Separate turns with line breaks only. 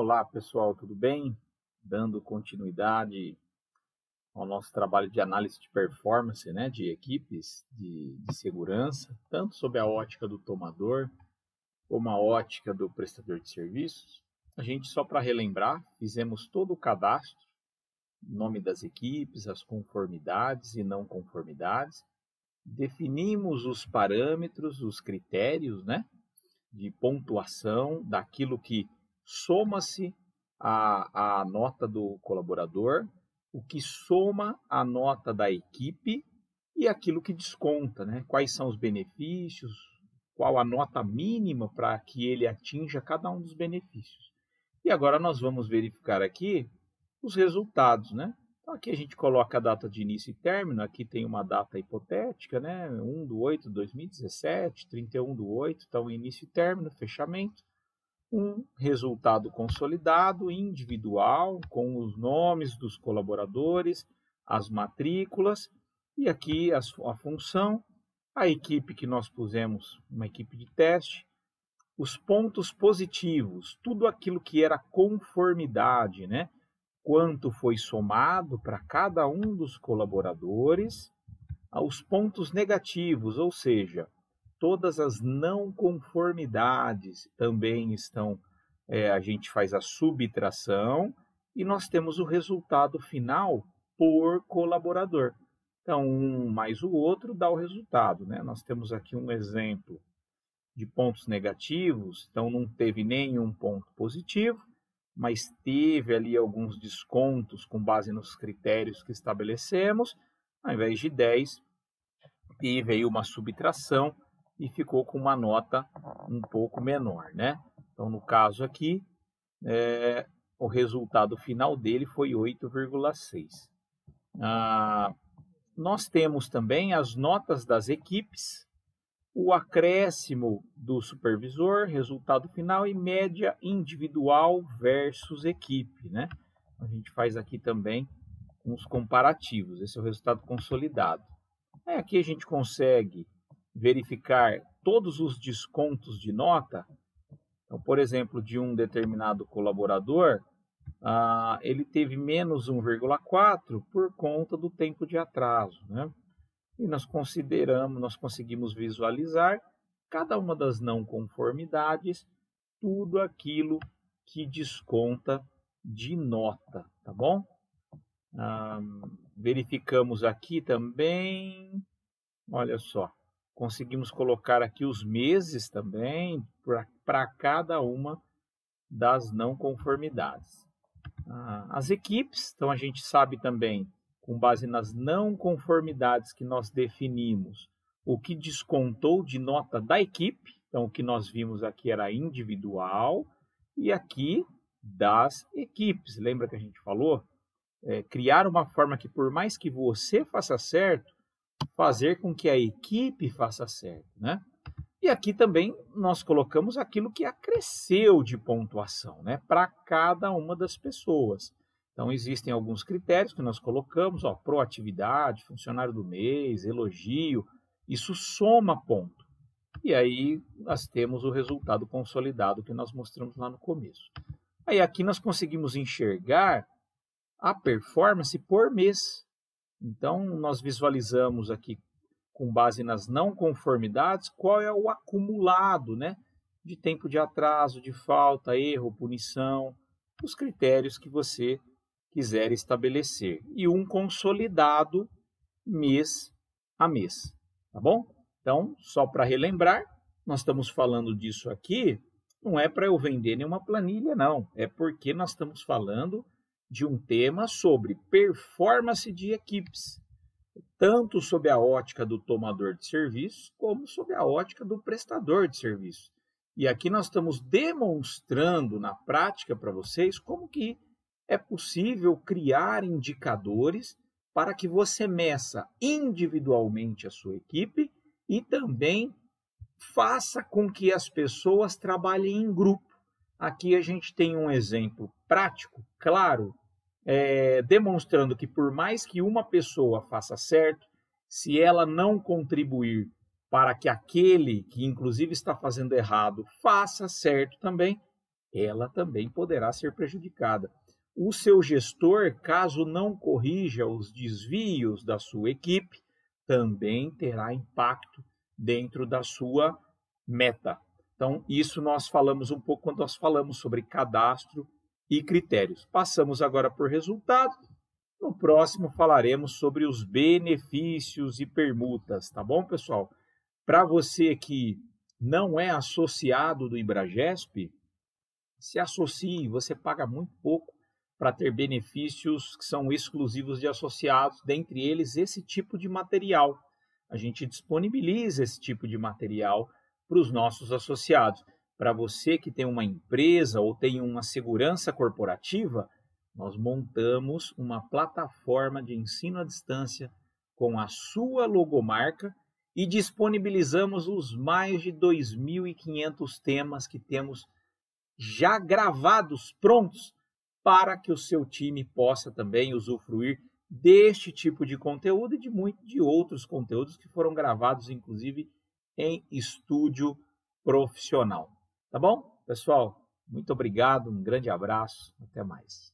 Olá, pessoal, tudo bem? Dando continuidade ao nosso trabalho de análise de performance, né, de equipes de segurança, tanto sob a ótica do tomador como a ótica do prestador de serviços. A gente, só para relembrar, fizemos todo o cadastro, nome das equipes, as conformidades e não conformidades, definimos os parâmetros, os critérios, né, de pontuação daquilo que soma-se à nota do colaborador, o que soma a nota da equipe e aquilo que desconta, né? Quais são os benefícios, qual a nota mínima para que ele atinja cada um dos benefícios. E agora nós vamos verificar aqui os resultados, né? Então aqui a gente coloca a data de início e término, aqui tem uma data hipotética, né? 1/8/2017, 31/8, então início e término, fechamento. Um resultado consolidado, individual, com os nomes dos colaboradores, as matrículas, e aqui a função, a equipe que nós pusemos, uma equipe de teste, os pontos positivos, tudo aquilo que era conformidade, né? Quanto foi somado para cada um dos colaboradores, aos pontos negativos, ou seja, todas as não conformidades também estão, a gente faz a subtração e nós temos o resultado final por colaborador. Então, um mais o outro dá o resultado, né? Nós temos aqui um exemplo de pontos negativos, então não teve nenhum ponto positivo, mas teve ali alguns descontos com base nos critérios que estabelecemos. Ao invés de 10, teve aí uma subtração e ficou com uma nota um pouco menor, né? Então, no caso aqui, o resultado final dele foi 8,6. Nós temos também as notas das equipes, o acréscimo do supervisor, resultado final e média individual versus equipe, né? A gente faz aqui também uns comparativos, esse é o resultado consolidado. Aqui a gente consegue verificar todos os descontos de nota. Então, por exemplo, de um determinado colaborador, ele teve menos 1,4 por conta do tempo de atraso, né? E nós conseguimos visualizar cada uma das não conformidades, tudo aquilo que desconta de nota, tá bom? Verificamos aqui também, olha só, conseguimos colocar aqui os meses também para cada uma das não conformidades. As equipes, então a gente sabe também, com base nas não conformidades que nós definimos, o que descontou de nota da equipe. Então, o que nós vimos aqui era individual e aqui das equipes. Lembra que a gente falou? Criar uma forma que, por mais que você faça certo, fazer com que a equipe faça certo, né? E aqui também nós colocamos aquilo que acresceu de pontuação, né, para cada uma das pessoas. Então, existem alguns critérios que nós colocamos, proatividade, funcionário do mês, elogio, isso soma ponto. E aí nós temos o resultado consolidado que nós mostramos lá no começo. Aí aqui nós conseguimos enxergar a performance por mês. Então, nós visualizamos aqui, com base nas não conformidades, qual é o acumulado, né, de tempo de atraso, de falta, erro, punição, os critérios que você quiser estabelecer. E um consolidado mês a mês, tá bom? Então, só para relembrar, nós estamos falando disso aqui, não é para eu vender nenhuma planilha, não. É porque nós estamos falando de um tema sobre performance de equipes, tanto sob a ótica do tomador de serviço, como sob a ótica do prestador de serviço. E aqui nós estamos demonstrando na prática para vocês como que é possível criar indicadores para que você meça individualmente a sua equipe e também faça com que as pessoas trabalhem em grupo. Aqui a gente tem um exemplo prático, claro, demonstrando que por mais que uma pessoa faça certo, se ela não contribuir para que aquele que inclusive está fazendo errado faça certo também, ela também poderá ser prejudicada. O seu gestor, caso não corrija os desvios da sua equipe, também terá impacto dentro da sua meta. Então, isso nós falamos um pouco quando nós falamos sobre cadastro e critérios. Passamos agora por resultado. No próximo falaremos sobre os benefícios e permutas, tá bom, pessoal? Para você que não é associado do Ibragesp, se associe, você paga muito pouco para ter benefícios que são exclusivos de associados, dentre eles esse tipo de material. A gente disponibiliza esse tipo de material para os nossos associados. Para você que tem uma empresa ou tem uma segurança corporativa, nós montamos uma plataforma de ensino à distância com a sua logomarca e disponibilizamos os mais de 2.500 temas que temos já gravados, prontos, para que o seu time possa também usufruir deste tipo de conteúdo e de outros conteúdos que foram gravados, inclusive, em estúdio profissional. Tá bom? Pessoal, muito obrigado, um grande abraço, até mais.